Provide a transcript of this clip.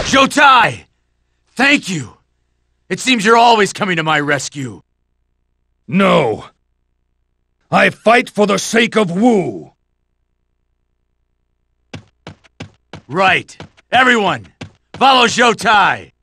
Zhou! Thank you! It seems you're always coming to my rescue. No. I fight for the sake of Wu. Right. Everyone, follow Zhou!